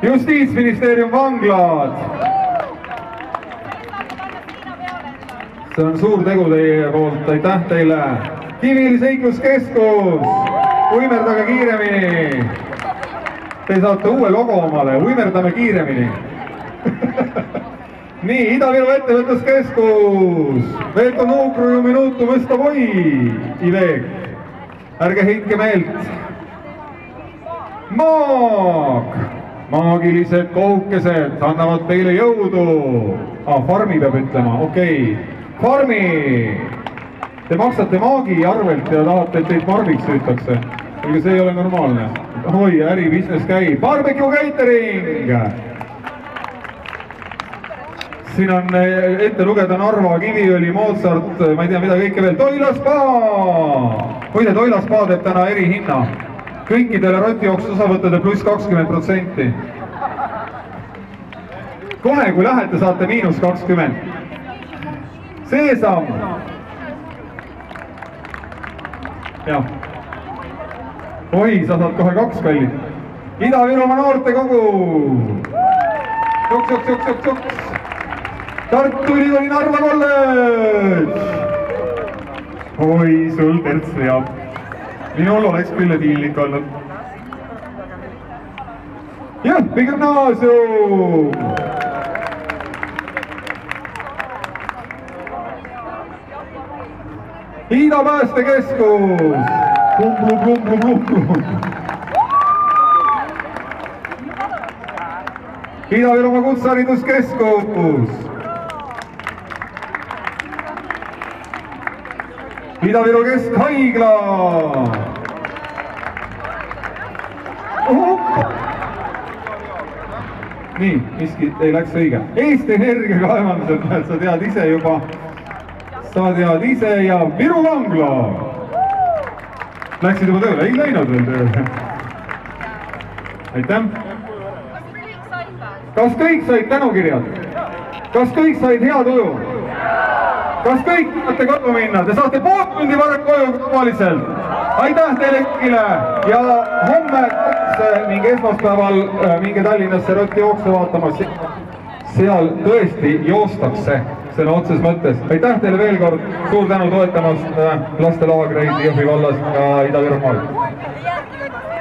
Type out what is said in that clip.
Justiitsministeerium vanglad. See on suur tegu teie poolt, aitäh teile. Kiviõli seikluskeskus, uimerdage kiiremini. Te saate uue logo omale, uimerdame kiiremini. Nii, Ida-Viru ettevõtluskeskus, Veeto Nuukru ju minutu mõsta voi, Iveek, ärge heitke meelt. Maag, maagilised kohukesed annavad teile jõudu. Farmi peab ütlema, okei. Farmi, te maksate maagi arvelt ja tahate, et teid farmiks süütakse. Aga see ei ole normaalne. Oi, äri, business käib. Barbecue catering. Siin on ette lugeda Narva, Kiviõli, Mozart, ma ei tea mida kõike veel. Toila spa! Muide, Toila spa teeb täna erihinna. Kõikidele rotijooksu osavõttede pluss 20%. Kohe, kui lähete, saate miinus 20. Seesam! Jah. Oi, sa saad kohe 2 kallid. Ida-Virumaa noortekogu! Joks. Tartu Ülikooli Narva kolledž! Oi, sul terts veab. Minul oleks küll tiinlik olnud. Jõhvi gümnaasium! Ida päästekeskus! Plum. Ida-Virumaa kutsehariduskeskus! Ida-Viru Keskhaigla! Nii, miski ei läks õige. Eesti Energia kaevandused, sa tead ise juba. Sa tead ise ja Viru vangla! Läksid juba tööle? Ei läinud veel tööle. Aitäh! Kas kõik said tänukirjad? Kas kõik said hea tuju? Kas kõik saate kodu minna? Te saate pool tundi varem koju tavaliselt. Aitäh teile kõigile ja homme mingi esmaspäeval minge Tallinnasse Rotti jooksu vaatama. Seal tõesti joostakse sõna otses mõttes. Aitäh teile veel kord. Suur tänu toetamast lastelaagreid Jõhvi vallas ja Ida-Virumaal.